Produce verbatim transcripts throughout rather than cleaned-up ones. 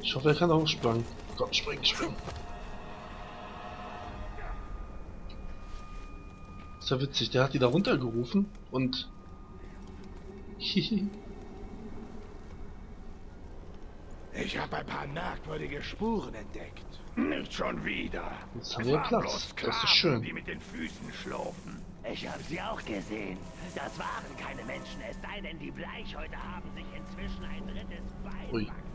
Ich hoffe, er kann auch springen. Komm, spring, spring. Ist ja witzig, der hat die da runtergerufen und... Hihi. Ich habe ein paar merkwürdige Spuren entdeckt. Nicht schon wieder. Jetzt haben wir Platz. Das ist schön. Die mit den Füßen schlurfen. Ich habe sie auch gesehen. Das waren keine Menschen, es sei denn, die Bleichhäute haben sich inzwischen ein drittes Bein Ui. wachsen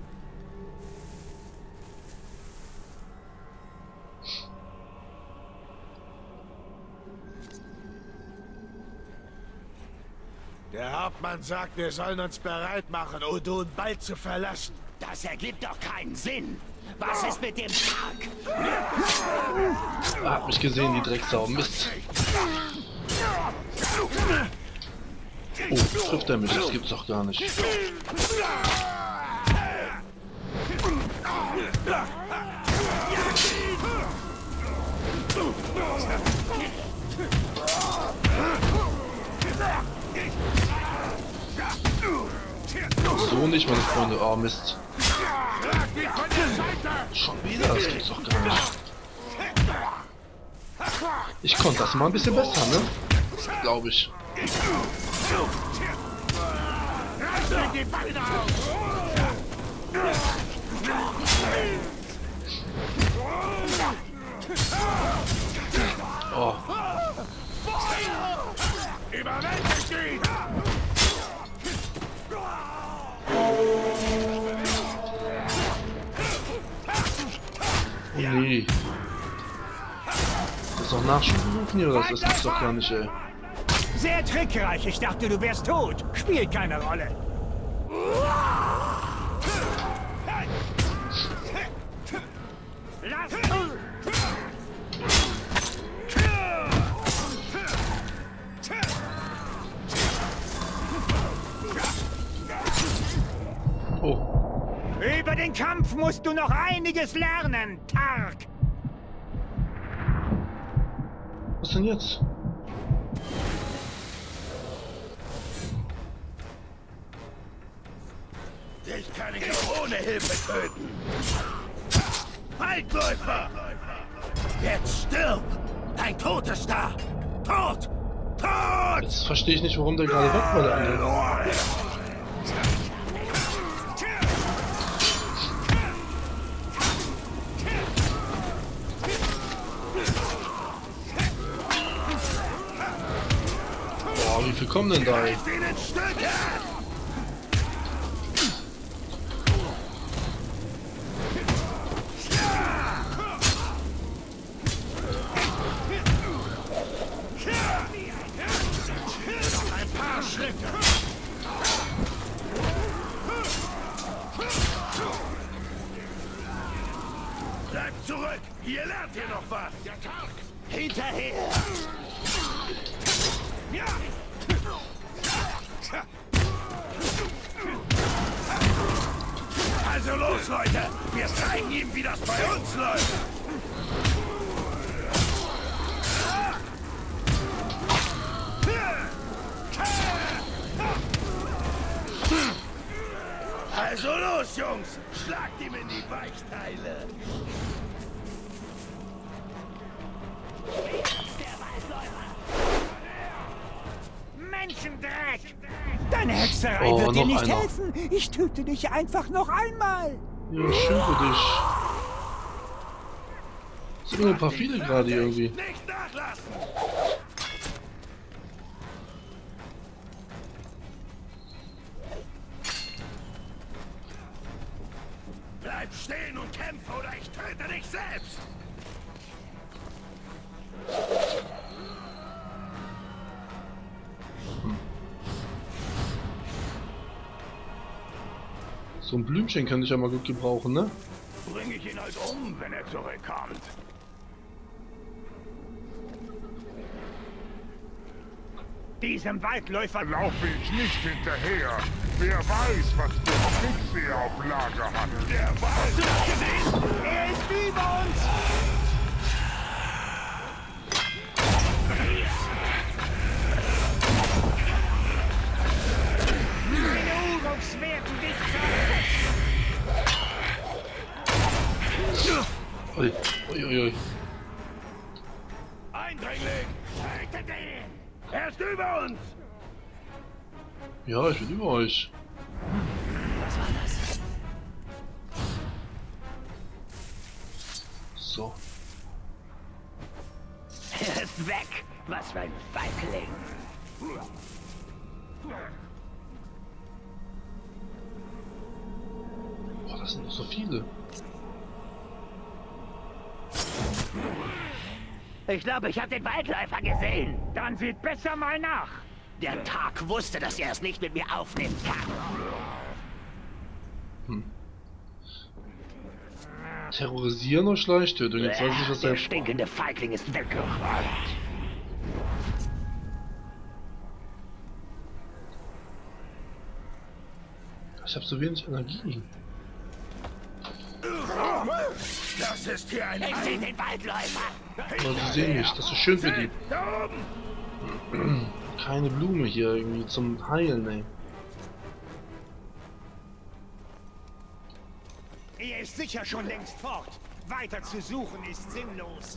Der Hauptmann sagt, wir sollen uns bereit machen, Udun bald zu verlassen. Das ergibt doch keinen Sinn. Was ist mit dem Tag? Er hat mich gesehen, die Drecksau. Mist. Oh, trifft er mich? Das gibt's doch gar nicht. So nicht, meine Freunde. Oh, Mist. Schon wieder? Das gibt's doch gar nicht. Ich konnte das mal ein bisschen besser, ne? Glaube ich. Oh. Überwältigt ihn! Oh nee. Das ist doch Nachschubrufen hier, oder das gibt's doch gar nicht, ey. Sehr trickreich. Ich dachte, du wärst tot. Spielt keine Rolle. Lass Oh. Über den Kampf musst du noch einiges lernen, Tark. Was denn jetzt? Ich kann ihn auch ohne Hilfe töten. Waldläufer! Jetzt stirb! Dein Tod ist da! Tot! Tot! Jetzt verstehe ich nicht, warum der gerade weg war, der andere. Boah, wie viel kommen denn da, ey? Bleibt zurück! Ihr lernt hier noch was! Der Tag! Hinterher! Ja! Also los, Leute! Wir zeigen ihm, wie das bei uns läuft! Also los, Jungs! Schlagt ihm in die Weichteile! Menschendreck! Deine Hexerei Oh, wird dir noch nicht einer. helfen. Ich töte dich einfach noch einmal. Ja, schön für dich. Es sind nur ein paar viele gerade irgendwie. Nicht nachlassen! Bleib stehen und kämpfe oder ich töte dich selbst! So ein Blümchen könnte ich ja mal gut gebrauchen, ne? Bringe ich ihn halt um, wenn er zurückkommt. Diesem Waldläufer Laufe ich nicht hinterher. Wer weiß, was der Pixie auf Lager hat. Der Wald! Er ist über uns! Meine Uruks werden dich zerfetzen! Er ist über uns! Ja, ich bin über euch. Was war das? So. Er ist weg! Was für ein Feigling! Boah, das sind noch so viele. Ich glaube, ich habe den Waldläufer gesehen. Dann seht besser mal nach. Der Tag wusste, dass er es nicht mit mir aufnehmen kann. Hm. Terrorisieren oder Schleichtötung? Jetzt weiß ich, was Der der stinkende Feigling ist weggeräumt. Ich habe so wenig Energie. Das ist hier ein... Ich sehe den Waldläufer. Aber sie sehen mich, das ist so schön für die. Da oben! Keine Blume hier irgendwie zum Heilen, ey. Er ist sicher schon längst fort. Weiter zu suchen ist sinnlos.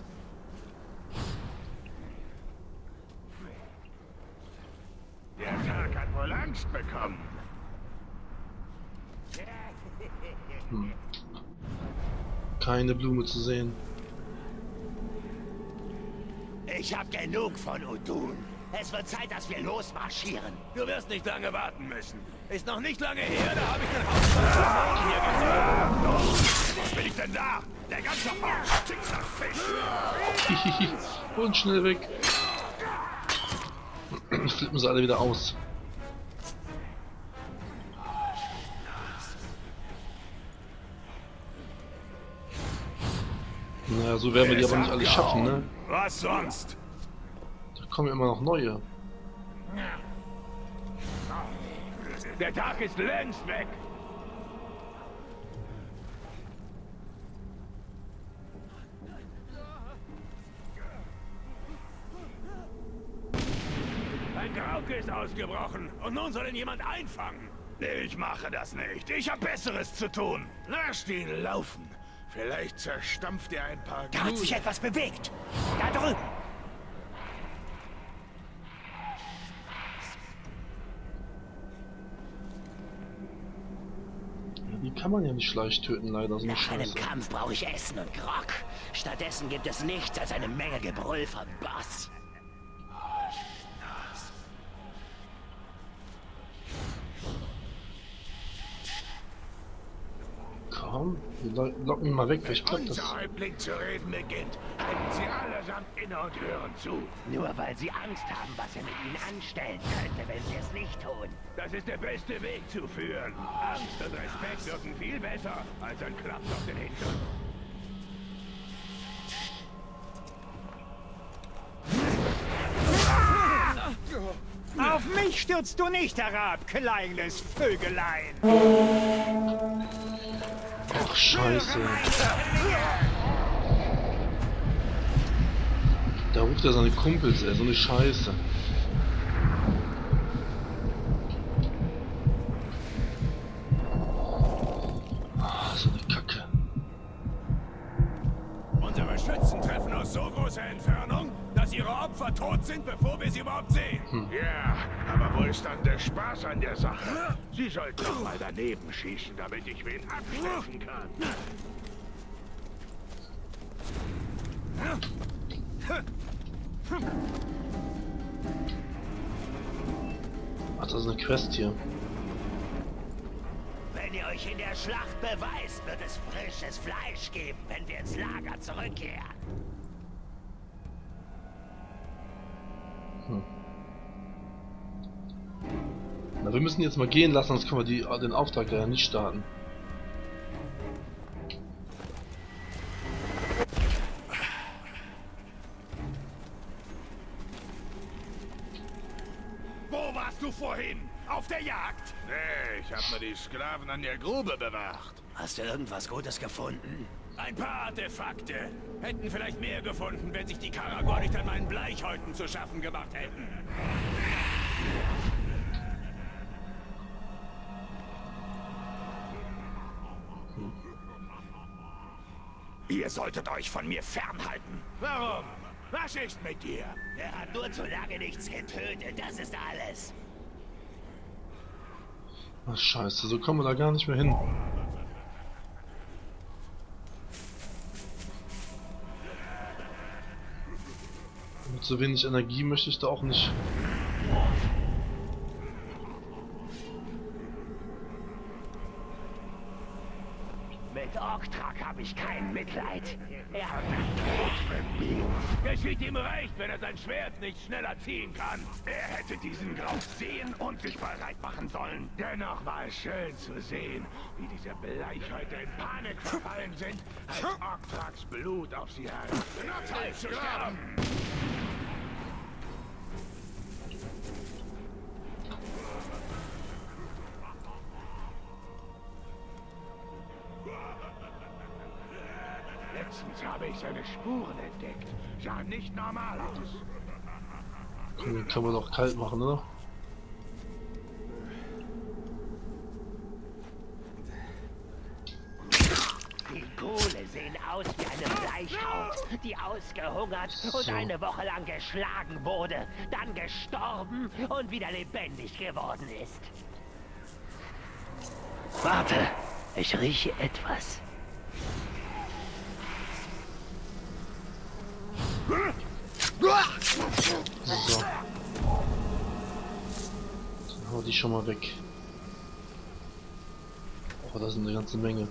Der Tag hat wohl Angst bekommen. Hm. Keine Blume zu sehen. Ich habe genug von Udun. Es wird Zeit, dass wir losmarschieren. Du wirst nicht lange warten müssen. Ist noch nicht lange her, da habe ich den Hauptmann hier gesehen. Was bin ich denn da? Der ganze Ort stinkt nach Fisch. Hihihi. Und schnell weg. Flippen sie alle wieder aus. Naja, so werden wir die aber nicht alle schaffen, ne? Was sonst? Da kommen immer noch neue. Der Tag ist längst weg. Ein Rauch ist ausgebrochen und nun soll ihn jemand einfangen. Ich mache das nicht. Ich habe Besseres zu tun. Lasst ihn laufen. Vielleicht zerstampft er ein paar... Da hat sich etwas bewegt. Da drüben. Ja, die kann man ja nicht leicht töten, leider. So eine Nach einem Scheiße. Kampf brauche ich Essen und Grog. Stattdessen gibt es nichts als eine Menge Gebrüll vom Boss. Komm, wir lo- locken ihn mal weg. Ich glaub, das. Unser Häuptling zu reden beginnt. Halten Sie allesamt inne und hören zu. Nur weil sie Angst haben, was er mit ihnen anstellen könnte, wenn sie es nicht tun. Das ist der beste Weg zu führen. Angst und Respekt wirken viel besser als ein Klaps auf den Hintern. Auf mich stürzt du nicht herab, kleines Vögelein. Ach, Scheiße. Da ruft er seine Kumpels, ey. So eine Scheiße. Ah, so eine Kacke. Unsere Schützen treffen aus so großer Entfernung, dass ihre Opfer tot sind, bevor wir sie überhaupt sehen. Hm. Ja, aber wo ist dann der Spaß an der Sache? Sie sollten doch mal daneben schießen, damit ich wen abstechen kann. Ach, das ist eine Quest hier. Wenn ihr euch in der Schlacht beweist, wird es frisches Fleisch geben, wenn wir ins Lager zurückkehren. Hm. Na, wir müssen jetzt mal gehen lassen, sonst können wir die, den Auftrag ja nicht starten. Wo warst du vorhin? Auf der Jagd? Nee, ich habe mir die Sklaven an der Grube bewacht. Hast du irgendwas Gutes gefunden? Ein paar Artefakte. Hätten vielleicht mehr gefunden, wenn sich die Karagor nicht an meinen Bleichhäuten zu schaffen gemacht hätten. Ihr solltet euch von mir fernhalten. Warum? Was ist mit dir? Er hat nur zu lange nichts getötet, das ist alles. Ach scheiße, so kommen wir da gar nicht mehr hin. Mit so wenig Energie möchte ich da auch nicht. Mit Orktrak habe ich kein Mitleid. Er hat Geschieht ihm recht, wenn er sein Schwert nicht schneller ziehen kann. Er hätte diesen Graus sehen und sich bereit machen sollen. Dennoch war es schön zu sehen, wie diese Bleichhäute in Panik verfallen sind, als Orktraks Blut auf sie hat. Zeit zu sterben! Letztens habe ich seine Spuren entdeckt. Sah nicht normal aus. Komm, den kann man doch kalt machen, oder? Die Kohle sehen aus wie eine Bleichhaut, die ausgehungert und So. eine Woche lang geschlagen wurde, dann gestorben und wieder lebendig geworden ist. Warte, ich rieche etwas. So. Dann hau die schon mal weg. Oh, das sind eine ganze Menge.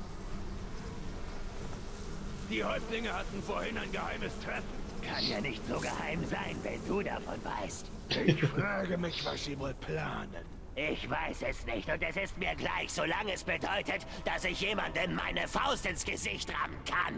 Die Häuptlinge hatten vorhin ein geheimes Treffen. Kann ja nicht so geheim sein, wenn du davon weißt. Ich frage mich, was sie wohl planen. Ich weiß es nicht und es ist mir gleich, solange es bedeutet, dass ich jemandem meine Faust ins Gesicht rammen kann.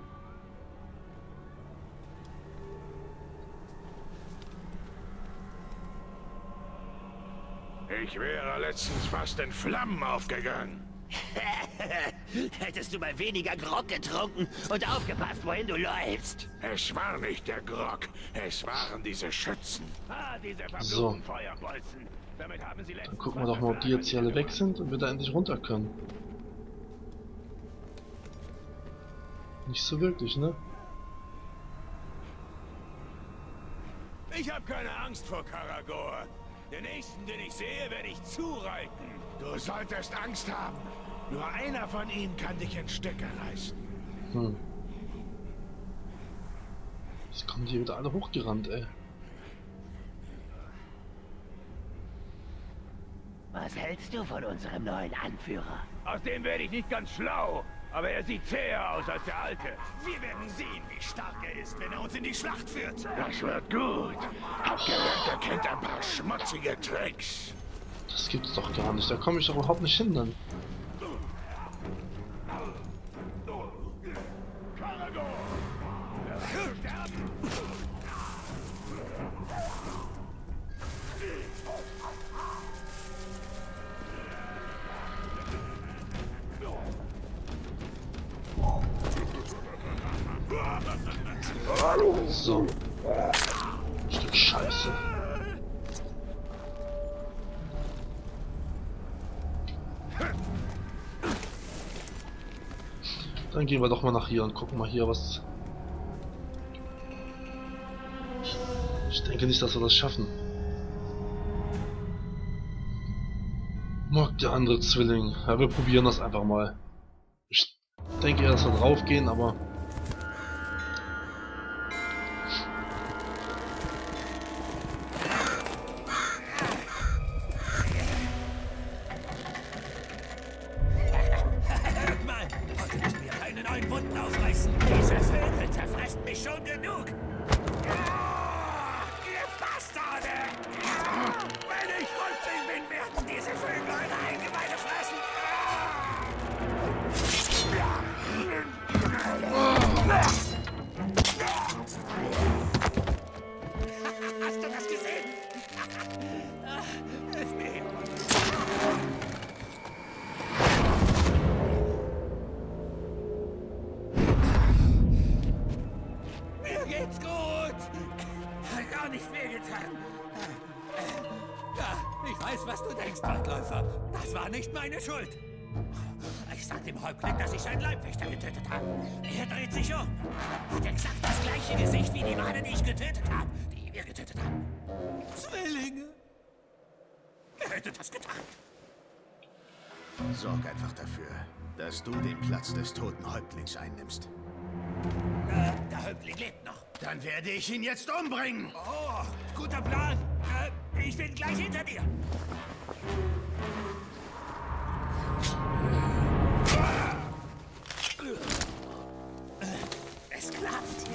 Ich wäre letztens fast in Flammen aufgegangen. Hättest du mal weniger Grog getrunken und aufgepasst, wohin du läufst. Es war nicht der Grog, es waren diese Schützen. Ah, diese So. verfluchten Feuerbolzen. Damit haben sie Dann gucken wir doch mal, ob die jetzt hier alle weg sind und wir da endlich runter können. Nicht so wirklich, ne? Ich habe keine Angst vor Karagor. Den nächsten, den ich sehe, werde ich zureiten. Du solltest Angst haben. Nur einer von ihnen kann dich in Stücke reißen. Hm. Jetzt kommen die wieder alle hochgerannt, ey. Was hältst du von unserem neuen Anführer? Aus dem werde ich nicht ganz schlau. Aber er sieht zäher aus als der Alte. Wir werden sehen, wie stark er ist, wenn er uns in die Schlacht führt. Das wird gut. Hab gehört, er kennt ein paar schmutzige Tricks. Das gibt's doch gar nicht. Da komme ich doch überhaupt nicht hin dann. So. Ein Stück Scheiße. Dann gehen wir doch mal nach hier und gucken mal hier, was... Ich denke nicht, dass wir das schaffen. Mag der andere Zwilling. Ja, wir probieren das einfach mal. Ich denke eher, dass wir drauf gehen, aber... Diese Vögel zerfressen mich schon genug. Ihr Bastarde! Wenn ich fünfzig bin, werden diese Vögel eure Eingeweide fressen! Hast du das gesehen? Hilf mir. Mir geht's gut. Hat gar nicht wehgetan. Ja, ich weiß, was du denkst, Waldläufer. Das war nicht meine Schuld. Ich sagte dem Häuptling, dass ich seinen Leibwächter getötet habe. Er dreht sich um. Hat exakt das gleiche Gesicht wie die Male, die ich getötet habe. Die wir getötet haben. Zwillinge. Wer hätte das getan? Sorg einfach dafür, dass du den Platz des toten Häuptlings einnimmst. Äh, der Häuptling lebt noch. Dann werde ich ihn jetzt umbringen. Oh, guter Plan. Äh, ich bin gleich hinter dir. Es klappt.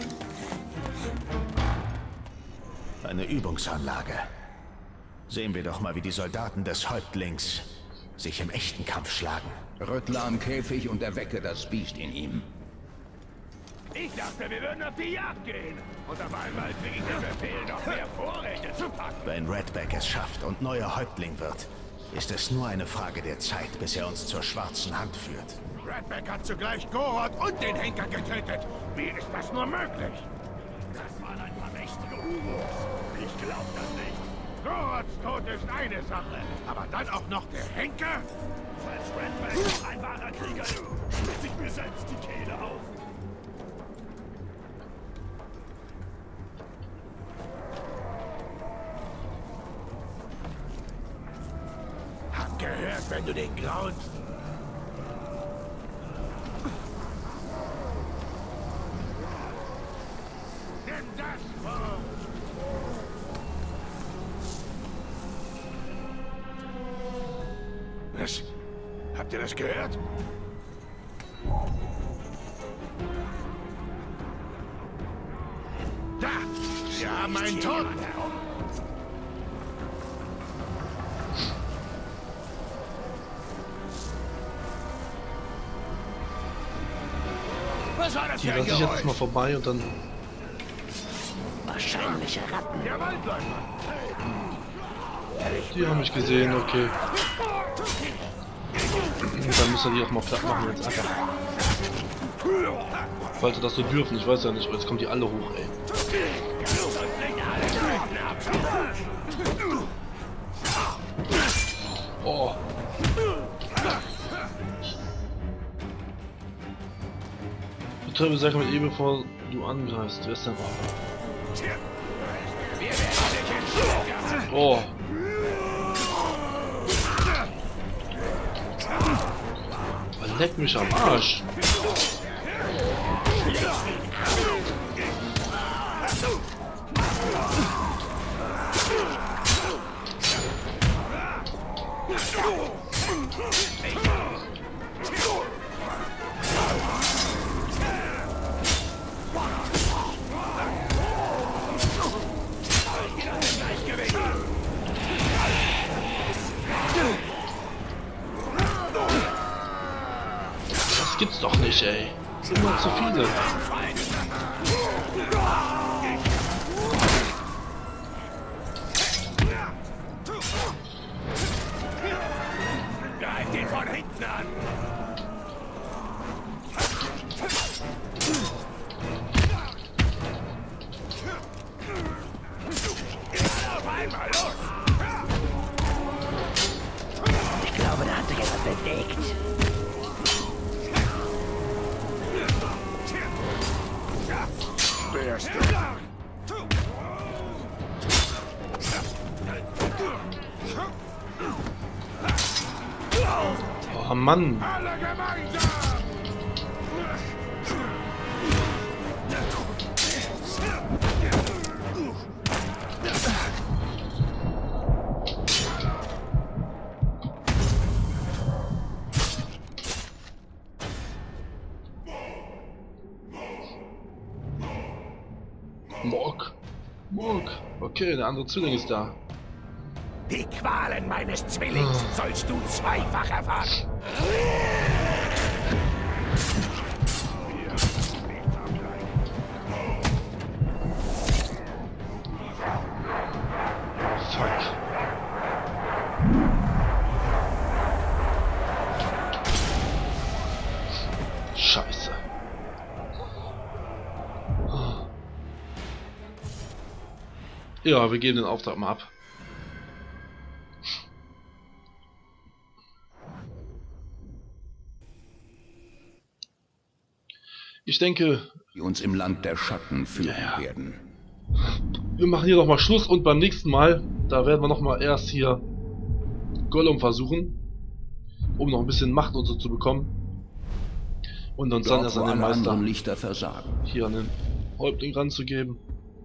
Eine Übungsanlage. Sehen wir doch mal, wie die Soldaten des Häuptlings sich im echten Kampf schlagen. Rüttle am Käfig und erwecke das Biest in ihm. Ich dachte, wir würden auf die Jagd gehen. Und auf einmal kriege ich den Befehl, noch mehr Vorräte zu packen. Wenn Redback es schafft und neuer Häuptling wird, ist es nur eine Frage der Zeit, bis er uns zur schwarzen Hand führt. Redback hat zugleich Goroth und den Henker getötet. Wie ist das nur möglich? Das waren ein paar mächtige Urus. Ich glaub das nicht. Goroths Tod ist eine Sache, aber dann auch noch der Henker? Falls Redback noch ein wahrer Krieger ist, schlitze ich mir selbst die Kehle auf. Hab gehört, wenn du den graunst. Nimm das vor! Was? Habt ihr das gehört? Da! Wir haben einen Toten! Was war das Die für ein lasse ich jetzt Geräusch? mal vorbei und dann. Wahrscheinliche Ratten. Der Waldläufer! Die haben mich gesehen, okay. Und dann müssen wir die auch mal platt machen jetzt einfach. Falls sie das so dürfen, ich weiß ja nicht, aber jetzt kommen die alle hoch, ey. Oh. Betreibe Sache mit E, bevor du angreifst. Wer ist denn? Oh. Leck mich am Arsch. Das gibt's doch nicht, ey. Das sind immer zu viele. Greif den von hinten an! Auf einmal los! Ich glaube, da hat sich etwas bewegt. Bärst Oh Mann. alle gemeinsam! Morg. Morg. Okay, der andere Zwilling ist da. Die Qualen meines Zwillings sollst du zweifach erfahren. Fuck. Scheiße. Ja, wir geben den Auftrag mal ab. ich denke, die uns im Land der Schatten führen Ja, ja. werden. wir machen hier nochmal Schluss und beim nächsten Mal, da werden wir nochmal erst hier Gollum versuchen, um noch ein bisschen Macht und so zu bekommen. Und uns dann Dort, erst wo an den alle Meister anderen Lichter versagen. hier an den Häuptling ranzugeben.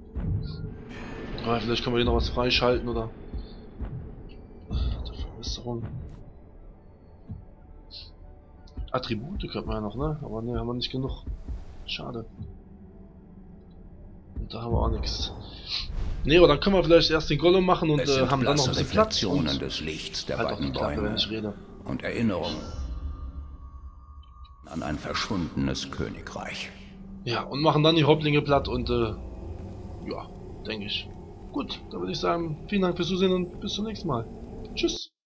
Aber vielleicht können wir hier noch was freischalten oder... Verbesserung. Attribute könnten wir ja noch, ne? Aber ne, haben wir nicht genug. Schade. Und da haben wir auch nichts. Ne, aber dann können wir vielleicht erst den Gollum machen und Es äh, sind haben dann noch ein blasse bisschen Platz und Reflexionen des Lichts der halt auch beiden die Klappe, wenn Bäume ich rede. und Erinnerungen an ein verschwundenes Königreich. Ja, und machen dann die Häuptlinge platt und äh, ja, denke ich. Gut, dann würde ich sagen, vielen Dank fürs Zusehen und bis zum nächsten Mal. Tschüss.